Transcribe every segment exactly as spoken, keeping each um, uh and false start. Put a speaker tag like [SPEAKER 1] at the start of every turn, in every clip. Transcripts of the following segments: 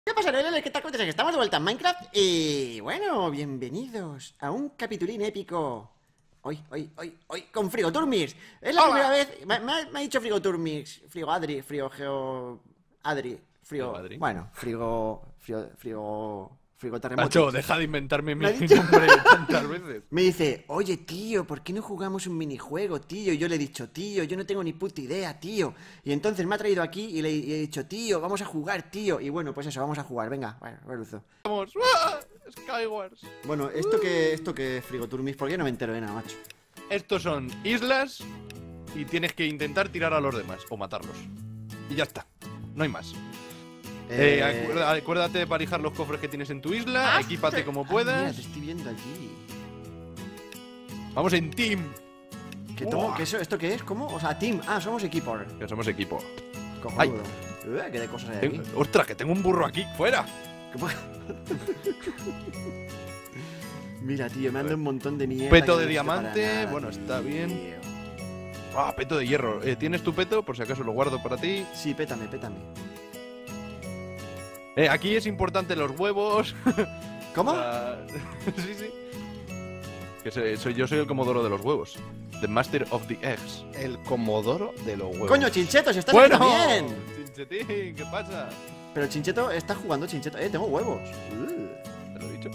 [SPEAKER 1] ¿Qué pasa, Noeles? ¿Qué tal? ¿Cómo estás? Estamos de vuelta en Minecraft y... bueno, bienvenidos a un capitulín épico. Hoy, hoy, hoy, hoy, con Frigoturmix. Es la
[SPEAKER 2] Hola.
[SPEAKER 1] primera vez... Me, me ha, me ha dicho Frigoturmix. Frigo Adri, Frigo Geo... Adri, Frigo...
[SPEAKER 2] Frigo Adri.
[SPEAKER 1] Bueno, Frigo... Frigo... Frigo... Frigo Terremoto.
[SPEAKER 2] Nacho, deja de inventarme mi
[SPEAKER 1] Me ha dicho-
[SPEAKER 2] nombre tantas veces.
[SPEAKER 1] Me dice, oye, tío, ¿por qué no jugamos un minijuego, tío? Y yo le he dicho, tío, yo no tengo ni puta idea, tío. Y entonces me ha traído aquí y le y he dicho, tío, vamos a jugar, tío. Y bueno, pues eso, vamos a jugar, venga, bueno, Beruzo.
[SPEAKER 2] Vamos. ¡Ah! Skywars.
[SPEAKER 1] Bueno, esto que, esto que Frigoturmix, ¿por qué no me entero de nada, macho?
[SPEAKER 2] Estos son islas y tienes que intentar tirar a los demás o matarlos. Y ya está. No hay más. Eh,
[SPEAKER 1] Eh,
[SPEAKER 2] acuerda- acuérdate de parijar los cofres que tienes en tu isla.
[SPEAKER 1] ah,
[SPEAKER 2] Equípate como
[SPEAKER 1] ah,
[SPEAKER 2] puedas.
[SPEAKER 1] mira, te estoy viendo allí.
[SPEAKER 2] Vamos en team.
[SPEAKER 1] ¿Qué tomo?
[SPEAKER 2] Buah.
[SPEAKER 1] ¿Qué eso? ¿Esto qué es? ¿Cómo? O sea, team. Ah, somos equipo.
[SPEAKER 2] Que somos equipo.
[SPEAKER 1] Cojonudo. Ué, ¿qué de cosas hay aquí?
[SPEAKER 2] Tengo- ¡Ostras! Que tengo un burro aquí. ¡Fuera!
[SPEAKER 1] ¿Qué po- Mira, tío, me anda un montón de mierda.
[SPEAKER 2] Peto
[SPEAKER 1] que
[SPEAKER 2] de
[SPEAKER 1] no sirve para
[SPEAKER 2] diamante,
[SPEAKER 1] nada,
[SPEAKER 2] bueno, está
[SPEAKER 1] tío.
[SPEAKER 2] bien. ¡Ah! Peto de hierro. Eh, ¿Tienes tu peto? Por si acaso lo guardo para ti.
[SPEAKER 1] Sí, pétame, pétame.
[SPEAKER 2] Eh, aquí es importante los huevos.
[SPEAKER 1] ¿Cómo?
[SPEAKER 2] Ah, sí, sí. Que soy, soy- yo soy el comodoro de los huevos. The Master of the Eggs.
[SPEAKER 3] El comodoro de los huevos.
[SPEAKER 1] Coño, Chincheto, si estás
[SPEAKER 2] ¡Bueno!
[SPEAKER 1] bien.
[SPEAKER 2] Chinchetín, ¿qué pasa?
[SPEAKER 1] Pero Chincheto está jugando Chincheto. Eh, tengo huevos. Uh.
[SPEAKER 2] Te lo he dicho.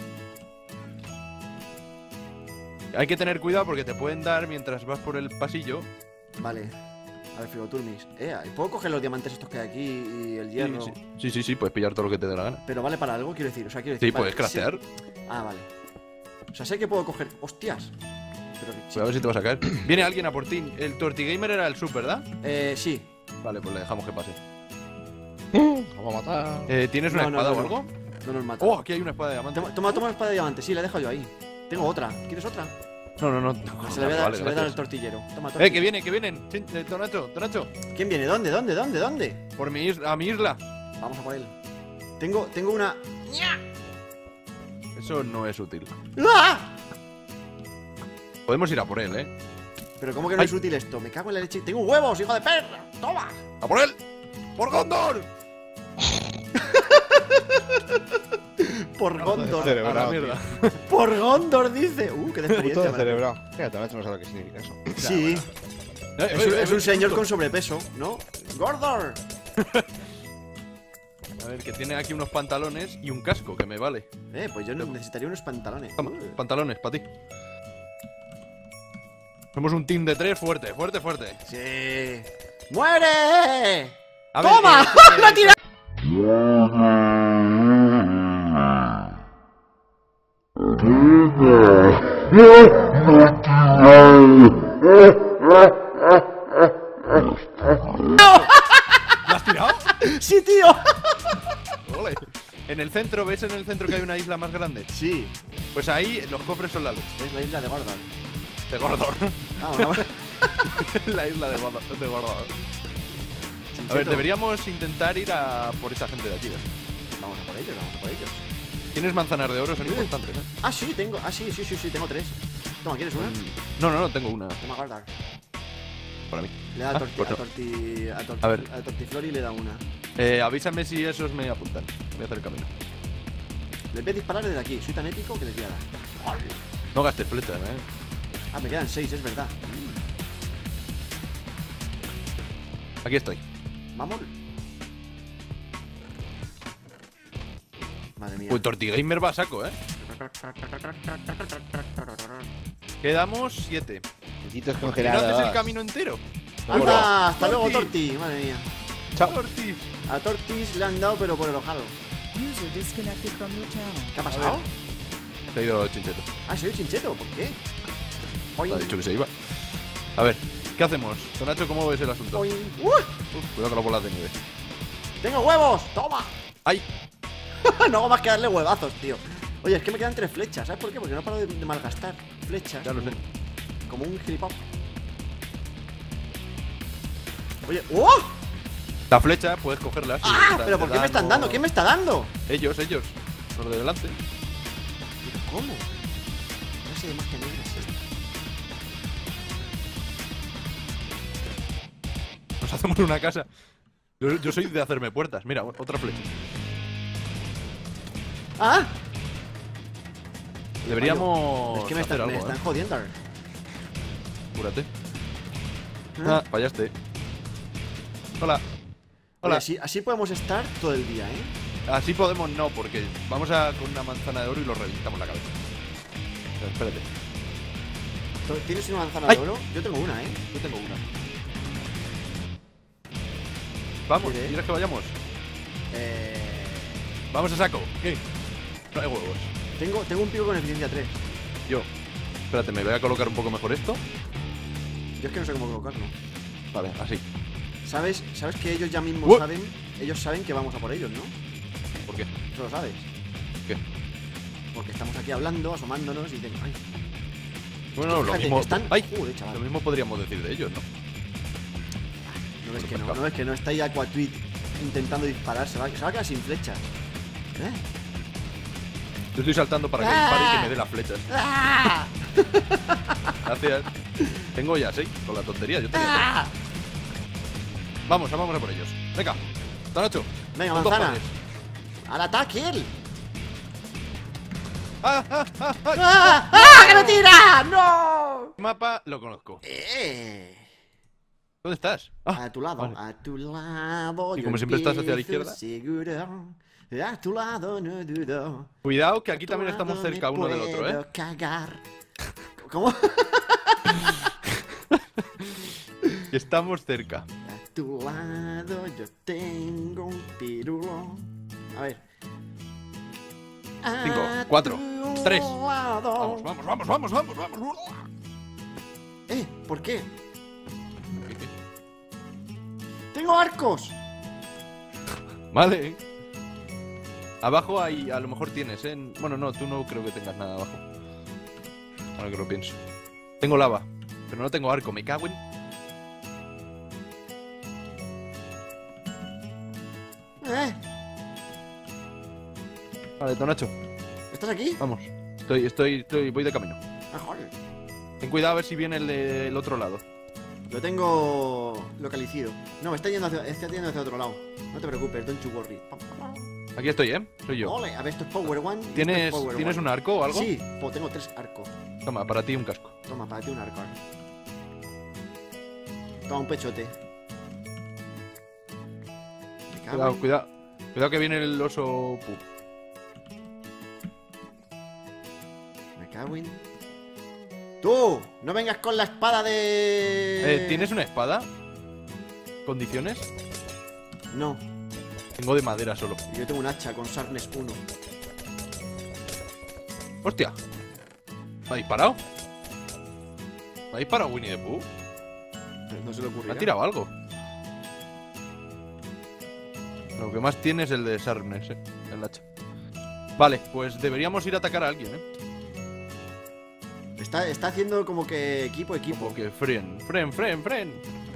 [SPEAKER 2] Hay que tener cuidado porque te pueden dar mientras vas por el pasillo.
[SPEAKER 1] Vale. A ver, Frigoturmix. Eh, ¿puedo coger los diamantes estos que hay aquí y el hierro?
[SPEAKER 2] Sí, sí, sí, sí, sí, puedes pillar todo lo que te dé la gana.
[SPEAKER 1] Pero vale para algo, quiero decir. O sea, quiero decir.
[SPEAKER 2] Sí,
[SPEAKER 1] vale,
[SPEAKER 2] puedes craftear.
[SPEAKER 1] sí. Ah, vale. O sea, sé que puedo coger. ¡Hostias! Pero que
[SPEAKER 2] Pues a ver si te vas a caer. Viene alguien a por ti. El Tortigamer era el sub, ¿verdad?
[SPEAKER 1] Eh, sí.
[SPEAKER 2] Vale, pues le dejamos que pase.
[SPEAKER 3] Vamos a matar.
[SPEAKER 2] Eh, ¿Tienes una
[SPEAKER 1] No, no,
[SPEAKER 2] espada
[SPEAKER 1] no,
[SPEAKER 2] o
[SPEAKER 1] no.
[SPEAKER 2] algo?
[SPEAKER 1] No nos mata.
[SPEAKER 2] ¡Oh! Aquí hay una espada de diamante.
[SPEAKER 1] Toma, toma, toma la espada de diamante. Sí, la he dejado yo ahí. Tengo otra. ¿Quieres otra?
[SPEAKER 2] No, no, no.
[SPEAKER 1] Se la voy a dar,
[SPEAKER 2] Vale,
[SPEAKER 1] se la voy a dar al
[SPEAKER 2] gracias.
[SPEAKER 1] tortillero. Toma,
[SPEAKER 2] Eh,
[SPEAKER 1] tortillero.
[SPEAKER 2] que viene, que vienen. Chin- eh, Donacho, Donacho.
[SPEAKER 1] ¿Quién viene? ¿Dónde? ¿Dónde? ¿Dónde? ¿Dónde?
[SPEAKER 2] Por mi isla, a mi isla.
[SPEAKER 1] Vamos a por él. Tengo, tengo una.
[SPEAKER 2] Eso no es útil.
[SPEAKER 1] ¡Ah!
[SPEAKER 2] Podemos ir a por él, ¿eh?
[SPEAKER 1] Pero ¿cómo que no
[SPEAKER 2] Ay.
[SPEAKER 1] es útil esto? Me cago en la leche. Tengo huevos, hijo de perra. Toma.
[SPEAKER 2] ¡A por él! ¡Por Gondor!
[SPEAKER 1] Por Gondor.
[SPEAKER 2] A
[SPEAKER 3] Cerebrado,
[SPEAKER 2] la mierda.
[SPEAKER 1] Por Gondor dice. Uh, qué de experiencia.
[SPEAKER 3] Puto
[SPEAKER 1] man.
[SPEAKER 3] cerebrado. Fíjate, Nacho no sabe lo que significa eso.
[SPEAKER 1] Sí.
[SPEAKER 2] Eh,
[SPEAKER 1] Es un,
[SPEAKER 2] eh,
[SPEAKER 1] es un
[SPEAKER 2] eh,
[SPEAKER 1] señor
[SPEAKER 2] justo.
[SPEAKER 1] con sobrepeso, ¿no? ¡Gordor!
[SPEAKER 2] A ver, que tiene aquí unos pantalones y un casco, que me vale.
[SPEAKER 1] Eh, pues yo no- necesitaría unos pantalones.
[SPEAKER 2] Toma,
[SPEAKER 1] Uh.
[SPEAKER 2] pantalones, para ti. Somos un team de tres fuerte, fuerte, fuerte.
[SPEAKER 1] Sí. ¡Muere!
[SPEAKER 2] A ver,
[SPEAKER 1] ¡Toma!
[SPEAKER 2] eh, eh,
[SPEAKER 1] ¡Lo ha tirado!
[SPEAKER 2] ¿Lo has tirado?
[SPEAKER 1] ¡Sí, tío!
[SPEAKER 2] Ole. En el centro, ¿ves en el centro que hay una isla más grande?
[SPEAKER 1] Sí.
[SPEAKER 2] Pues ahí los cofres son la luz.
[SPEAKER 1] Es la isla de Gordor.
[SPEAKER 2] De Gordor.
[SPEAKER 1] Vamos, vamos.
[SPEAKER 2] La isla de Gordor. De Gordor. A ver,
[SPEAKER 1] Chincheto.
[SPEAKER 2] deberíamos intentar ir a por esa gente de aquí. ¿eh?
[SPEAKER 1] Vamos a por ellos, vamos a por ellos.
[SPEAKER 2] Tienes manzanas de oro, son importantes. ¿eh?
[SPEAKER 1] Ah, sí, tengo. Ah, sí, sí, sí, sí, tengo tres. Toma, ¿quieres una?
[SPEAKER 2] No, no, no, tengo una
[SPEAKER 1] Toma, Gordor.
[SPEAKER 2] para mí.
[SPEAKER 1] Le da a,
[SPEAKER 2] Ah,
[SPEAKER 1] torti,
[SPEAKER 2] pues
[SPEAKER 1] a,
[SPEAKER 2] no.
[SPEAKER 1] torti, a, torti,
[SPEAKER 2] A ver.
[SPEAKER 1] a Tortiflor y le da una.
[SPEAKER 2] Eh, avísame si esos me apuntan. Voy a hacer el camino.
[SPEAKER 1] Les voy a disparar desde aquí. Soy tan épico que les voy a dar.
[SPEAKER 2] No gastes flechas, ¿eh?
[SPEAKER 1] Ah, me quedan seis, es verdad.
[SPEAKER 2] Aquí estoy.
[SPEAKER 1] Vamos. Madre mía.
[SPEAKER 2] Uy, Tortigamer va a saco, ¿eh? Quedamos siete.
[SPEAKER 3] Pisitos
[SPEAKER 2] ¿Por qué no haces el
[SPEAKER 3] congelados.
[SPEAKER 2] camino entero?
[SPEAKER 1] ¡Anda! ¡Hasta luego,
[SPEAKER 2] Torti.
[SPEAKER 1] Torti! Madre mía.
[SPEAKER 3] Chao.
[SPEAKER 2] Tortis.
[SPEAKER 1] A Tortis le han dado, pero por el ojado.
[SPEAKER 4] User disconnected from your channel.
[SPEAKER 1] ¿Qué ha pasado?
[SPEAKER 2] Se ha ido Chincheto.
[SPEAKER 1] Ah, soy Chincheto. ¿Por qué? Oin,
[SPEAKER 2] Ha dicho que se iba. A ver, ¿qué hacemos? Donacho, ¿cómo ves el asunto?
[SPEAKER 1] oin. ¡Uy!
[SPEAKER 2] Uf, cuidado con las bolas de nieve.
[SPEAKER 1] ¡Tengo huevos! ¡Toma!
[SPEAKER 2] ¡Ay!
[SPEAKER 1] No hago más que darle huevazos, tío. Oye, es que me quedan tres flechas. ¿Sabes por qué? Porque no paro de, de malgastar flechas.
[SPEAKER 2] Ya lo sé.
[SPEAKER 1] Como un gilipollas. Oye, ¡oh!
[SPEAKER 2] La flecha puedes cogerla. si
[SPEAKER 1] ¡Ah!
[SPEAKER 2] te-
[SPEAKER 1] ¿Pero
[SPEAKER 2] te
[SPEAKER 1] por qué me
[SPEAKER 2] dan
[SPEAKER 1] están
[SPEAKER 2] o-
[SPEAKER 1] dando? ¿Quién me está dando?
[SPEAKER 2] Ellos, ellos. Los de delante.
[SPEAKER 1] ¿Pero cómo? ¿Qué clase de magia negra es esta?
[SPEAKER 2] Nos hacemos una casa. Yo, yo soy de hacerme puertas. Mira, otra flecha.
[SPEAKER 1] ¡Ah!
[SPEAKER 2] Deberíamos
[SPEAKER 1] Es que me,
[SPEAKER 2] hacer
[SPEAKER 1] están, me
[SPEAKER 2] algo,
[SPEAKER 1] están
[SPEAKER 2] ¿eh?
[SPEAKER 1] jodiendo.
[SPEAKER 2] Cúrate.
[SPEAKER 1] Ah.
[SPEAKER 2] Ah, fallaste. Hola.
[SPEAKER 1] Oye,
[SPEAKER 2] Hola.
[SPEAKER 1] así, así podemos estar todo el día, ¿eh?
[SPEAKER 2] Así podemos no, porque vamos a con una manzana de oro y lo reventamos la cabeza. Pero espérate.
[SPEAKER 1] ¿Tienes una manzana
[SPEAKER 2] ¡Ay!
[SPEAKER 1] de oro? Yo tengo una, ¿eh?
[SPEAKER 2] Yo tengo una. Vamos,
[SPEAKER 1] ¿Quieres?
[SPEAKER 2] ¿quieres que vayamos?
[SPEAKER 1] Eh...
[SPEAKER 2] Vamos a saco. ¿Qué? No hay huevos.
[SPEAKER 1] Tengo, tengo un pico con eficiencia tres.
[SPEAKER 2] Yo. Espérate, me voy a colocar un poco mejor esto.
[SPEAKER 1] Yo es que no sé cómo colocarlo.
[SPEAKER 2] Vale, así.
[SPEAKER 1] ¿Sabes? ¿Sabes que ellos ya mismos
[SPEAKER 2] Uh.
[SPEAKER 1] saben? Ellos saben que vamos a por ellos, ¿no?
[SPEAKER 2] ¿Por qué?
[SPEAKER 1] Eso lo sabes.
[SPEAKER 2] ¿Qué?
[SPEAKER 1] Porque estamos aquí hablando, asomándonos y dicen, ay,
[SPEAKER 2] Bueno, lo
[SPEAKER 1] fíjate,
[SPEAKER 2] mismo.
[SPEAKER 1] están...
[SPEAKER 2] ¡Ay!
[SPEAKER 1] Joder, chaval.
[SPEAKER 2] Lo mismo podríamos decir de ellos, ¿no?
[SPEAKER 1] No ves que no, no ves que no está ahí Aquatweet intentando disparar, se va, se va a quedar sin flechas. ¿Eh?
[SPEAKER 2] Yo estoy saltando para que
[SPEAKER 1] ¡Ah!
[SPEAKER 2] dispare y que me dé las flechas.
[SPEAKER 1] ¡Ah!
[SPEAKER 2] Gracias. Tengo ya seis con la tontería. Yo tenía tres.
[SPEAKER 1] ¡Ah!
[SPEAKER 2] Vamos, vamos a por ellos. Venga, Tanacho.
[SPEAKER 1] Venga,
[SPEAKER 2] con dos
[SPEAKER 1] manzana.
[SPEAKER 2] padres.
[SPEAKER 1] ¡Al ataque él!
[SPEAKER 2] ¡Ah, ah, ah, ah!
[SPEAKER 1] ¡Ah! ¡Ah! ¡Que me tira! ¡No!
[SPEAKER 2] El mapa lo conozco.
[SPEAKER 1] Eh.
[SPEAKER 2] ¿Dónde estás? Ah,
[SPEAKER 1] A tu lado,
[SPEAKER 2] vale.
[SPEAKER 1] a tu lado.
[SPEAKER 2] Y
[SPEAKER 1] yo
[SPEAKER 2] como siempre estás hacia la
[SPEAKER 1] empiezo
[SPEAKER 2] izquierda.
[SPEAKER 1] seguro. A tu lado, no dudo.
[SPEAKER 2] Cuidado que aquí
[SPEAKER 1] A tu
[SPEAKER 2] también estamos
[SPEAKER 1] lado
[SPEAKER 2] cerca
[SPEAKER 1] me
[SPEAKER 2] uno del otro, ¿eh?
[SPEAKER 1] puedo cagar. ¿Cómo?
[SPEAKER 2] Que estamos cerca.
[SPEAKER 1] A tu lado yo tengo un pirulo. A ver.
[SPEAKER 2] Cinco,
[SPEAKER 1] A
[SPEAKER 2] cuatro,
[SPEAKER 1] tu
[SPEAKER 2] tres.
[SPEAKER 1] lado.
[SPEAKER 2] Vamos, vamos, vamos, vamos, vamos, vamos.
[SPEAKER 1] Eh, ¿por qué? ¡Tengo arcos!
[SPEAKER 2] Vale. Abajo hay, a lo mejor tienes, ¿eh? Bueno, no, tú no creo que tengas nada abajo. Ahora que lo pienso. Tengo lava, pero no tengo arco, me cago en...
[SPEAKER 1] Eh,
[SPEAKER 2] Vale, Tonacho,
[SPEAKER 1] ¿estás aquí?
[SPEAKER 2] vamos. Estoy, estoy, estoy, voy de camino.
[SPEAKER 1] Ah, joder.
[SPEAKER 2] Ten cuidado a ver si viene el del otro lado.
[SPEAKER 1] Lo tengo localizado. No, está yendo hacia, está yendo hacia otro lado. No te preocupes, don't you worry. Pam, pam, pam.
[SPEAKER 2] Aquí estoy, ¿eh? Soy yo.
[SPEAKER 1] Ole, a ver, esto es Power One. y esto es
[SPEAKER 2] ¿Tienes,
[SPEAKER 1] Power
[SPEAKER 2] ¿tienes
[SPEAKER 1] One.
[SPEAKER 2] un arco o algo?
[SPEAKER 1] Sí, pues tengo tres arcos.
[SPEAKER 2] Toma, para ti un casco.
[SPEAKER 1] Toma, para ti un arco. Toma un pechote. Me cago
[SPEAKER 2] Cuidado,
[SPEAKER 1] en-
[SPEAKER 2] cuidado. Cuidado que viene el oso... Pup.
[SPEAKER 1] Me cago en... ¡Tú! ¡No vengas con la espada de...
[SPEAKER 2] Eh, ¿Tienes una espada? ¿Condiciones?
[SPEAKER 1] No,
[SPEAKER 2] Tengo de madera solo.
[SPEAKER 1] yo tengo un hacha con Sharpness uno.
[SPEAKER 2] ¡Hostia! ¿Me ha disparado? ¿Me ha disparado Winnie the Pooh?
[SPEAKER 1] No se le ocurre.
[SPEAKER 2] ¿Me ha tirado algo? Lo que más tiene es el de Sharpness, eh. El hacha. Vale, pues deberíamos ir a atacar a alguien, eh.
[SPEAKER 1] Está, está haciendo como que equipo, equipo.
[SPEAKER 2] Como que fren, fren, fren, fren.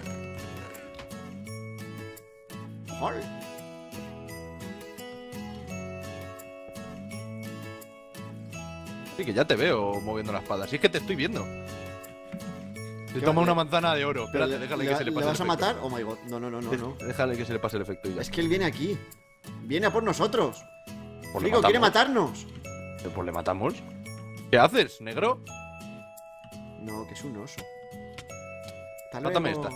[SPEAKER 1] Joder.
[SPEAKER 2] Sí, que ya te veo moviendo la espada. Si es que te estoy viendo. Te
[SPEAKER 1] ¿Qué
[SPEAKER 2] toma
[SPEAKER 1] va-
[SPEAKER 2] una manzana de oro.
[SPEAKER 1] Pero
[SPEAKER 2] Espérate,
[SPEAKER 1] le-
[SPEAKER 2] déjale
[SPEAKER 1] le-
[SPEAKER 2] que se le
[SPEAKER 1] ¿le
[SPEAKER 2] pase
[SPEAKER 1] vas a
[SPEAKER 2] el efecto.
[SPEAKER 1] matar? Oh my god. No, no, no, no, no.
[SPEAKER 2] Déjale que se le pase el efecto y ya.
[SPEAKER 1] Es que él viene aquí. Viene a por nosotros.
[SPEAKER 2] Pues le
[SPEAKER 1] Frigo, quiere
[SPEAKER 2] matamos.
[SPEAKER 1] matarnos.
[SPEAKER 2] Eh, Pues le matamos. ¿Qué haces, negro?
[SPEAKER 1] No, que es un oso. Hasta
[SPEAKER 2] Mátame
[SPEAKER 1] luego.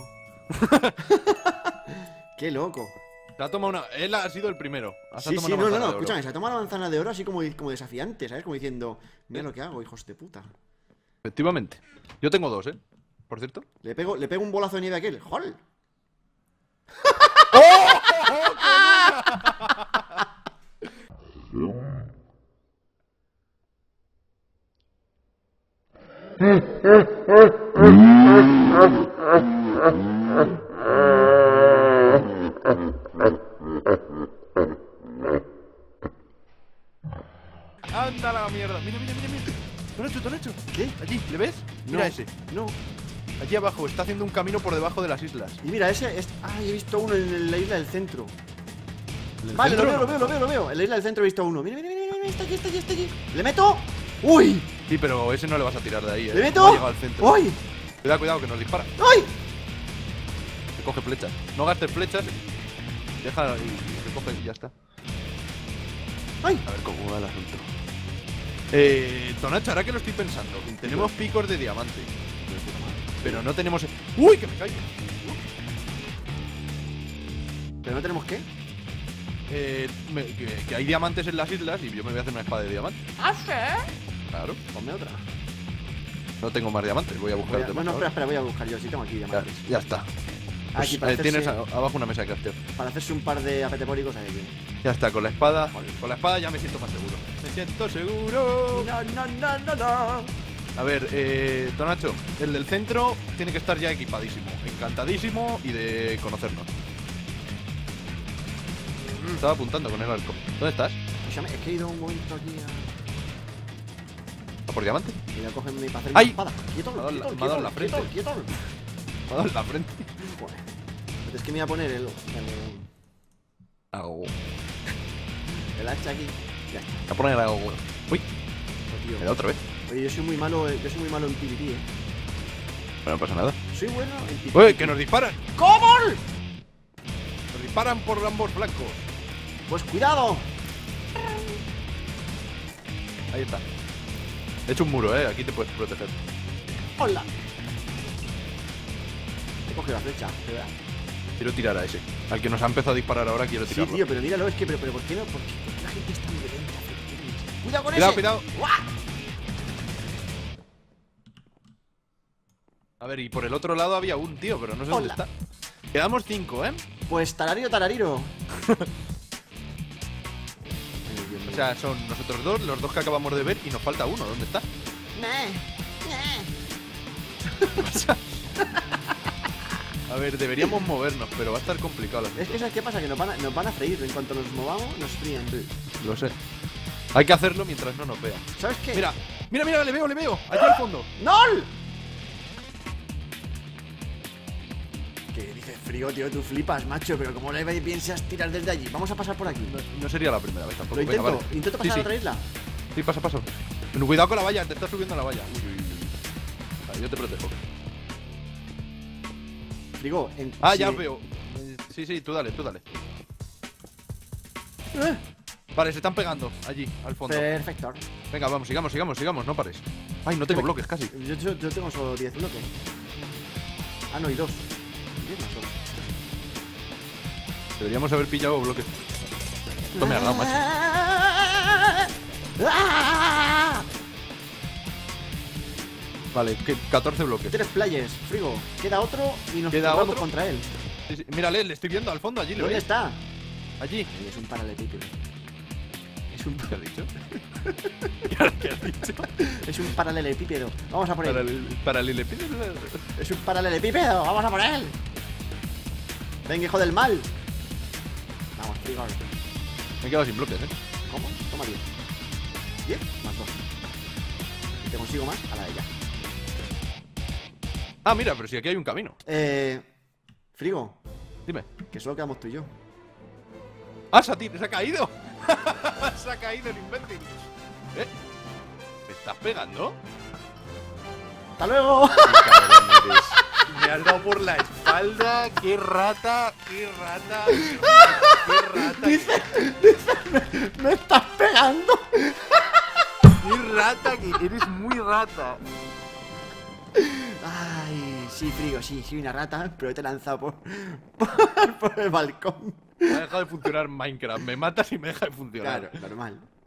[SPEAKER 1] Qué loco.
[SPEAKER 2] Se ha tomado una. Él ha sido el primero. Se ha
[SPEAKER 1] Sí,
[SPEAKER 2] tomado
[SPEAKER 1] sí,
[SPEAKER 2] una
[SPEAKER 1] no, no,
[SPEAKER 2] manzana
[SPEAKER 1] no.
[SPEAKER 2] de oro.
[SPEAKER 1] Escúchame, se ha tomado la manzana de oro así como, como desafiante, ¿sabes? Como diciendo, mira lo que hago, hijos de puta.
[SPEAKER 2] Efectivamente. Yo tengo dos, ¿eh? Por cierto.
[SPEAKER 1] Le pego, le pego un bolazo de nieve a aquel. ¡Jol!
[SPEAKER 2] ¡Anda la mierda! Mira, mira, mira, mira. Tonacho, Tonacho.
[SPEAKER 1] ¿Qué?
[SPEAKER 2] Allí, ¿le ves? Mira
[SPEAKER 1] No,
[SPEAKER 2] ese.
[SPEAKER 1] No.
[SPEAKER 2] Allí abajo. Está haciendo un camino por debajo de las islas.
[SPEAKER 1] Y mira, ese es... Ay, he visto uno en la isla del centro.
[SPEAKER 2] ¿El
[SPEAKER 1] Vale, lo
[SPEAKER 2] centro
[SPEAKER 1] veo,
[SPEAKER 2] o
[SPEAKER 1] lo
[SPEAKER 2] no?
[SPEAKER 1] veo, lo veo, lo veo. En la isla del centro he visto uno. Mira, mira, mira, mira, está aquí, está aquí, está aquí. ¿Le meto? ¡Uy!
[SPEAKER 2] Sí, pero ese no le vas a tirar de ahí, ¿eh?
[SPEAKER 1] ¿Le
[SPEAKER 2] No
[SPEAKER 1] meto?
[SPEAKER 2] ha llegado al centro.
[SPEAKER 1] ¡Uy!
[SPEAKER 2] Cuidado, cuidado, que nos dispara.
[SPEAKER 1] ¡Ay!
[SPEAKER 2] Te coge flechas. No gastes flechas. Deja y te coge y ya está.
[SPEAKER 1] ¡Ay!
[SPEAKER 2] A ver cómo va el asunto. Eh, Tonacho, ahora que lo estoy pensando, tenemos picos de diamante, pero no tenemos... ¡Uy, que me caigo!
[SPEAKER 1] ¿Pero no tenemos qué?
[SPEAKER 2] Eh, me- que, que hay diamantes en las islas y yo me voy a hacer una espada de diamante.
[SPEAKER 1] ¿Ah, sí?
[SPEAKER 2] Claro,
[SPEAKER 1] Ponme otra.
[SPEAKER 2] no tengo más diamantes, voy a buscar
[SPEAKER 1] Voy a-
[SPEAKER 2] demás
[SPEAKER 1] Bueno, espera,
[SPEAKER 2] ahora.
[SPEAKER 1] espera, voy a buscar yo. Sí tengo aquí
[SPEAKER 2] Ya,
[SPEAKER 1] diamantes.
[SPEAKER 2] ya está. Pues,
[SPEAKER 1] Aquí para,
[SPEAKER 2] eh, tienes
[SPEAKER 1] hacerse,
[SPEAKER 2] a- abajo una mesa de crafteo.
[SPEAKER 1] para hacerse un par de apetepóricos ahí bien.
[SPEAKER 2] Ya está, con la espada. Con la espada ya me siento más seguro. Me siento seguro.
[SPEAKER 1] No, no, no, no, no.
[SPEAKER 2] A ver, eh, Tonacho, el del centro tiene que estar ya equipadísimo, encantadísimo y de conocernos. Estaba apuntando con el arco. ¿Dónde estás?
[SPEAKER 1] Escúchame, es que he ido un momento aquí a...
[SPEAKER 2] ¿A por diamante?
[SPEAKER 1] Y voy a coger mi para hacer
[SPEAKER 2] ¡Ay!
[SPEAKER 1] mi espada. Quieto,
[SPEAKER 2] Me ha dado en la-
[SPEAKER 1] quieto,
[SPEAKER 2] me ha dado en la
[SPEAKER 1] quieto,
[SPEAKER 2] frente.
[SPEAKER 1] quieto, quieto.
[SPEAKER 2] Me ha dado en la frente.
[SPEAKER 1] Joder. Es que me voy a poner el, el,
[SPEAKER 2] Au.
[SPEAKER 1] el hacha aquí. Ya está,
[SPEAKER 2] Voy a poner algo. Uy,
[SPEAKER 1] tío.
[SPEAKER 2] me da otra vez.
[SPEAKER 1] Oye, yo soy muy malo, eh, yo soy muy malo en PvP, eh.
[SPEAKER 2] Pero no pasa nada.
[SPEAKER 1] Soy bueno en PvP.
[SPEAKER 2] ¡Uy, que nos disparan!
[SPEAKER 1] ¿Cómo?
[SPEAKER 2] ¡Nos disparan por ambos flancos!
[SPEAKER 1] Pues cuidado.
[SPEAKER 2] Ahí está. He hecho un muro, eh. Aquí te puedes proteger.
[SPEAKER 1] Hola. He cogido la flecha, ¿verdad?
[SPEAKER 2] Quiero tirar a ese. Al que nos ha empezado a disparar ahora quiero
[SPEAKER 1] Sí,
[SPEAKER 2] tirarlo.
[SPEAKER 1] tío, pero míralo, es que, pero, pero ¿por qué no? ¿Por qué, por qué la gente es tan violenta? Cuidado con
[SPEAKER 2] Cuidado,
[SPEAKER 1] ese.
[SPEAKER 2] cuidado.
[SPEAKER 1] ¡Guau!
[SPEAKER 2] A ver, y por el otro lado había un tío, pero no sé dónde
[SPEAKER 1] Hola.
[SPEAKER 2] está. Quedamos cinco, ¿eh?
[SPEAKER 1] Pues tarariro, tarariro.
[SPEAKER 2] O sea, son nosotros dos, los dos que acabamos de ver, y nos falta uno. ¿Dónde está?
[SPEAKER 1] Meh, meh.
[SPEAKER 2] A ver, deberíamos movernos, pero va a estar complicado. la
[SPEAKER 1] Es
[SPEAKER 2] cosa.
[SPEAKER 1] que ¿sabes qué pasa? Que nos van a, nos van a freír. En cuanto nos movamos, nos fríen.
[SPEAKER 2] Lo sé. Hay que hacerlo mientras no nos vean.
[SPEAKER 1] ¿Sabes qué?
[SPEAKER 2] Mira, mira, mira, le veo, le veo. Allá al fondo.
[SPEAKER 1] ¡Nol! ¿Qué dices, frío, tío? Tú flipas, macho. Pero como le piensas tirar desde allí. Vamos a pasar por aquí.
[SPEAKER 2] No, no sería la primera vez tampoco.
[SPEAKER 1] Lo
[SPEAKER 2] Venga,
[SPEAKER 1] intento.
[SPEAKER 2] vale.
[SPEAKER 1] Intento
[SPEAKER 2] Sí,
[SPEAKER 1] pasar
[SPEAKER 2] sí.
[SPEAKER 1] a otra isla.
[SPEAKER 2] Sí, pasa, pasa. Pero cuidado con la valla, te estás subiendo a la valla. Uy, uy, uy. Vale, yo te protejo.
[SPEAKER 1] Frigo, en...
[SPEAKER 2] Ah,
[SPEAKER 1] si-
[SPEAKER 2] ya os veo. Eh, Sí, sí, tú dale, tú dale.
[SPEAKER 1] Eh,
[SPEAKER 2] Vale, se están pegando allí, al fondo.
[SPEAKER 1] Perfecto.
[SPEAKER 2] Venga, vamos, sigamos, sigamos, sigamos, no pares. Ay, no tengo bloques casi.
[SPEAKER 1] Yo, yo, yo tengo solo diez bloques. Ah, no, y dos. diez más dos.
[SPEAKER 2] Deberíamos haber pillado bloques. Esto me ha dado, macho.
[SPEAKER 1] ¡Ah!
[SPEAKER 2] Vale, que catorce bloques.
[SPEAKER 1] Tres players, Frigo. Queda otro y nos
[SPEAKER 2] Queda
[SPEAKER 1] jugamos
[SPEAKER 2] otro.
[SPEAKER 1] contra él.
[SPEAKER 2] Sí, sí. Mírale, le estoy viendo al fondo, allí, ¿le
[SPEAKER 1] ¿Dónde
[SPEAKER 2] ves?
[SPEAKER 1] está?
[SPEAKER 2] Allí.
[SPEAKER 1] Ahí es un paralelepípedo. Es un,
[SPEAKER 2] ¿Qué has dicho? ¿Qué has dicho?
[SPEAKER 1] es un paralelepípedo. Vamos a por
[SPEAKER 2] Para
[SPEAKER 1] él.
[SPEAKER 2] el, para el L P.
[SPEAKER 1] Es un paralelepípedo. Vamos a por él. Venga, hijo del mal. Vamos, Frigo.
[SPEAKER 2] Me he quedado sin bloques, ¿eh?
[SPEAKER 1] ¿Cómo? Toma diez. diez más dos. Si te consigo más, a la de ella.
[SPEAKER 2] Ah, mira, pero si aquí hay un camino.
[SPEAKER 1] Eh. Frigo,
[SPEAKER 2] Dime.
[SPEAKER 1] que solo quedamos tú y yo.
[SPEAKER 2] ¡Ah, se ha, tir- se ha caído! ¡Se ha caído el inventing! ¿Eh? ¿Me estás pegando?
[SPEAKER 1] ¡Hasta luego!
[SPEAKER 2] ¡Qué cabrón eres! Me has dado por la espalda. ¡Qué rata! ¡Qué rata! ¡Qué rata! ¡Qué
[SPEAKER 1] ¡Me estás pegando!
[SPEAKER 2] rata! Que eres muy rata.
[SPEAKER 1] Ay, sí, Frigo, sí, soy una rata, pero te he lanzado por, por, por el balcón.
[SPEAKER 2] Me ha dejado de funcionar Minecraft. Me matas y me deja de funcionar.
[SPEAKER 1] Claro, normal.